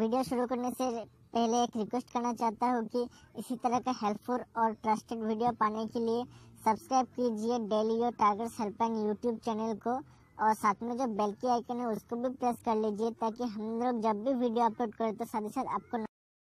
Video शुरू करने से पहले एक रिक्वेस्ट करना चाहता हूँ कि इसी तरह का हेल्पफुल और ट्रस्टेड वीडियो पाने के लिए सब्सक्राइब कीजिए daily your targets helpline YouTube channel को, और साथ में जो बेल की आइकन है उसको भी प्रेस कर लीजिए ताकि हम लोग जब भी वीडियो अपलोड करें तो साथ ही साथ आपको।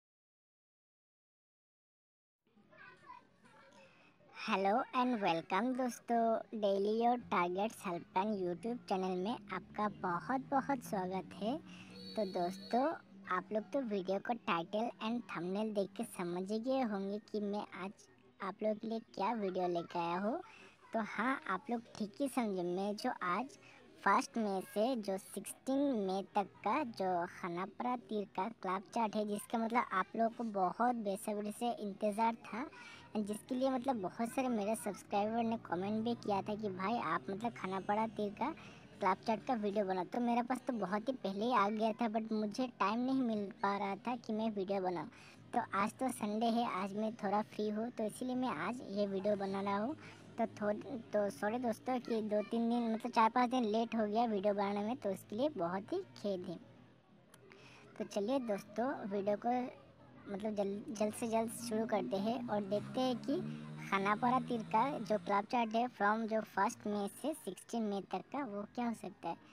हेलो एंड वेलकम दोस्तों, daily your targets helpline YouTube channel में आपका बहुत बहुत स्वागत है। तो दोस्तों, आप लोग तो वीडियो को टाइटल एंड थंबनेल देख के समझ ही गए होंगे कि मैं आज आप लोग के लिए क्या वीडियो लेकर आया हूँ। तो हाँ, आप लोग ठीक ही समझे। मैं जो आज 1 मई से जो 16 मई तक का जो खानापारा तीर का क्लब चार्ट है, जिसका मतलब आप लोगों को बहुत बेसब्री से इंतज़ार था, जिसके लिए मतलब बहुत सारे मेरे सब्सक्राइबर ने कमेंट भी किया था कि भाई आप मतलब खानापारा तीर का क्लब चार्ट का वीडियो बना। तो मेरे पास तो बहुत ही पहले ही आ गया था, बट मुझे टाइम नहीं मिल पा रहा था कि मैं वीडियो बनाऊँ। तो आज तो संडे है, आज मैं थोड़ा फ्री हूँ, तो इसीलिए मैं आज ये वीडियो बना रहा हूँ। तो सॉरी दोस्तों कि 2-3 दिन मतलब 4-5 दिन लेट हो गया वीडियो बनाने में, तो इसके लिए बहुत ही खेद है। तो चलिए दोस्तों, वीडियो को मतलब जल्द से जल्द शुरू करते हैं और देखते हैं कि खानापारा तीर का जो क्लब चार्ट है फ्रॉम जो 1 मई से 16 मई तक का, वो क्या हो सकता है।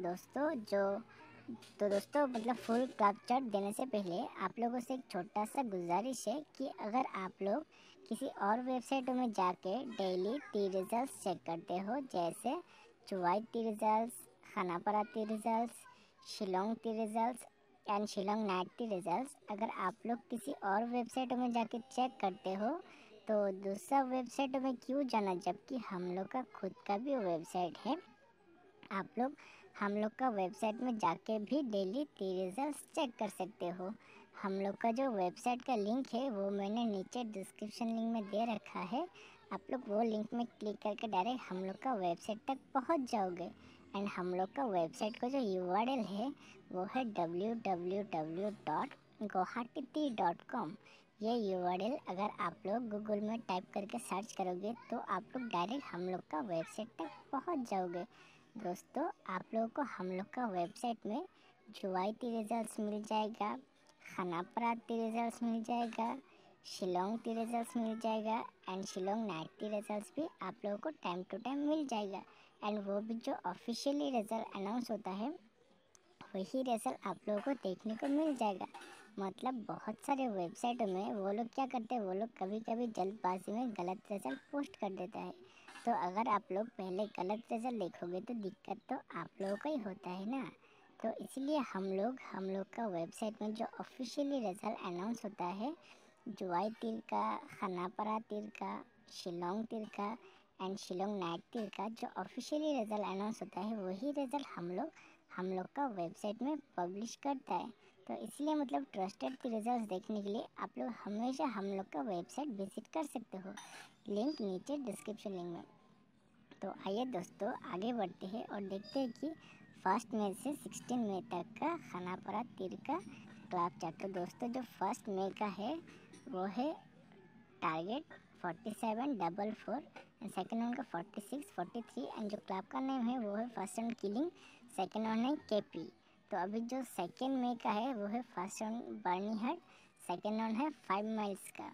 तो दोस्तों मतलब फुल क्लब चार्ट देने से पहले आप लोगों से एक छोटा सा गुजारिश है कि अगर आप लोग किसी और वेबसाइटों में जाके डेली टी रिजल्ट्स चेक करते हो, जैसे चुवाई टी रिजल्ट्स, खानापारा टी रिजल्ट्स, शिलोंग टी रिजल्ट्स एंड शिलोंग नाइट टी रिजल्ट्स, अगर आप लोग किसी और वेबसाइटों में जाके चेक करते हो तो दूसरा वेबसाइटों में क्यों जाना, जबकि हम लोग का खुद का भी वेबसाइट है। आप लोग हम लोग का वेबसाइट में जाके भी डेली टी रिजल्ट्स चेक कर सकते हो। हम लोग का जो वेबसाइट का लिंक है वो मैंने नीचे डिस्क्रिप्शन लिंक में दे रखा है। आप लोग वो लिंक में क्लिक करके डायरेक्ट हम लोग का वेबसाइट तक पहुंच जाओगे। एंड हम लोग का वेबसाइट का जो URL है वो है www.guwahati.com। ये URL अगर आप लोग गूगल में टाइप करके सर्च करोगे तो आप लोग डायरेक्ट हम लोग का वेबसाइट तक पहुंच जाओगे। दोस्तों, आप लोगों को हम लोग का वेबसाइट में चुवाई टी रिजल्ट्स मिल जाएगा, खानापारा टी रिजल्ट्स मिल जाएगा, शिलोंग टी रिजल्ट्स मिल जाएगा एंड शिलोंग नाइट टी रिजल्ट्स भी आप लोगों को टाइम टू टाइम मिल जाएगा। एंड वो भी जो ऑफिशियली रिजल्ट अनाउंस होता है वही रिजल्ट आप लोगों को देखने को मिल जाएगा। मतलब बहुत सारे वेबसाइटों में वो लोग क्या करते हैं, वो लोग कभी कभी जल्दबाजी में गलत रिजल्ट पोस्ट कर देता है। तो अगर आप लोग पहले गलत रिजल्ट देखोगे तो दिक्कत तो आप लोगों का ही होता है ना। तो इसलिए हम लोग का वेबसाइट में जो ऑफिशियली रिजल्ट अनाउंस होता है, जुवाई तीर का, खानापारा तीर का, शिलोंग तीर का एंड शिलोंग नाइट तीर का जो ऑफिशियली रिजल्ट अनाउंस होता है वही रिजल्ट हम लोग का वेबसाइट में पब्लिश करता है। तो इसलिए मतलब ट्रस्टेड रिजल्ट्स देखने के लिए आप लोग हमेशा हम लोग का वेबसाइट विजिट कर सकते हो, लिंक नीचे डिस्क्रिप्शन लिंक में। तो आइए दोस्तों, आगे बढ़ते हैं और देखते हैं कि 1 मई से 16 मई तक का खानापारा तीर का क्लब चार्ट। तो दोस्तों, जो 1 मई का है वो है टारगेट 4744 एंड सेकेंड वन का 4643 एंड जो क्लब का नेम है वो है first round killing, second one है KP। तो अभी जो 2 मई का है वो है फर्स्ट राउंड बर्नी हट, सेकेंड वन है 5 माइल्स का।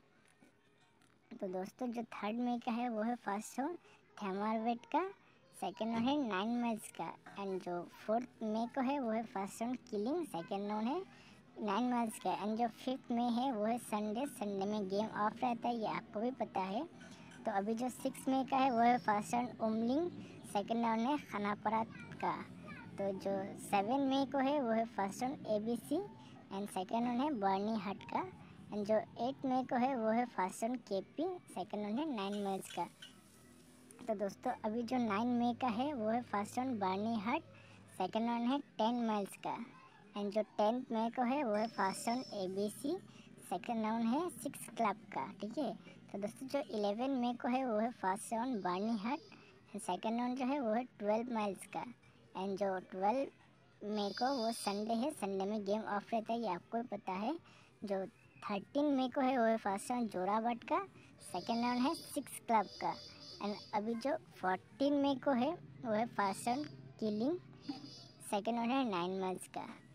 तो दोस्तों, जो 3 मई का है वो है फर्स्ट राउंड थेमारवेट का, सेकेंड वन है 9 माइल्स का एंड जो 4 मई को है वो है first round killing, second one है 9 माइल्स का एंड जो 5 मई है वो है संडे में गेम ऑफ रहता है, ये आपको भी पता है। तो अभी जो 6 मई का है वो है first round Umling, second round है खानापारा का। तो जो 7 मई को है वो है first round ABC and second round है बर्नी हट का एंड जो 8 मई को है वो है first round KP, second round है 9 माइल्स का। तो दोस्तों, अभी जो 9 मई का है वो है फर्स्ट राउंड बर्नी हट, सेकेंड राउंड है 10 माइल्स का एंड जो 10 मई को है वो है first round ABC, second round है 6 क्लब का। ठीक है। तो दोस्तों, जो 11 मई को है वो है फर्स्ट राउंड बर्नी हट एंड सेकेंड राउंड जो है वो है 12 माइल्स का एंड जो 12 मई को वो संडे है, संडे में गेम ऑफ रहता है, ये आपको पता है। जो 13 मई को है वो है फर्स्ट राउंड जोराबाट का, सेकेंड राउंड है 6 क्लब का एंड अभी जो 14 मई को है वो है first round killing, second round है 9 माइल्स का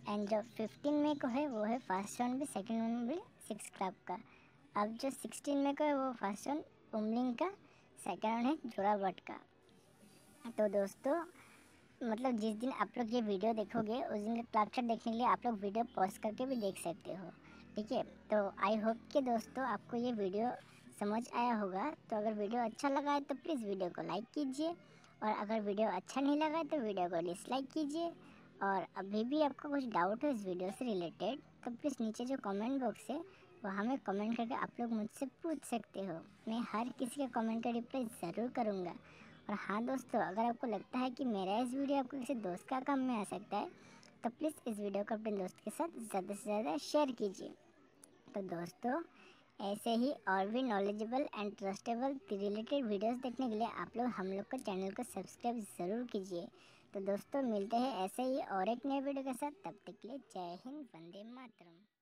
एंड जो 15 मई को है वो है फर्स्ट राउंड भी, सेकंड राउंड भी 6 क्लब का। अब जो 16 मई को है वो फर्स्ट राउंड उमलिंग का, सेकंड राउंड है जोराबट का। तो दोस्तों मतलब जिस दिन आप लोग ये वीडियो देखोगे उस दिन का क्लब चार्ट देखने के लिए आप लोग वीडियो पॉज करके भी देख सकते हो, ठीक है। तो आई होप कि दोस्तों आपको ये वीडियो समझ आया होगा। तो अगर वीडियो अच्छा लगा है तो प्लीज़ वीडियो को लाइक कीजिए, और अगर वीडियो अच्छा नहीं लगा है तो वीडियो को डिसलाइक कीजिए। और अभी भी आपको कुछ डाउट हो इस वीडियो से रिलेटेड तो प्लीज़ नीचे जो कमेंट बॉक्स है वो हमें कमेंट करके आप लोग मुझसे पूछ सकते हो। मैं हर किसी के कमेंट का रिप्लाई ज़रूर करूँगा। और हाँ दोस्तों, अगर आपको लगता है कि मेरा इस वीडियो आपको किसी दोस्त का काम में आ सकता है तो प्लीज़ इस वीडियो को अपने दोस्त के साथ ज़्यादा से ज़्यादा शेयर कीजिए। तो दोस्तों ऐसे ही और भी knowledgeable and trustable related videos देखने के लिए आप लोग हम लोग का चैनल को सब्सक्राइब ज़रूर कीजिए। तो दोस्तों मिलते हैं ऐसे ही और एक नए वीडियो के साथ, तब तक के लिए जय हिंद, वंदे मातरम।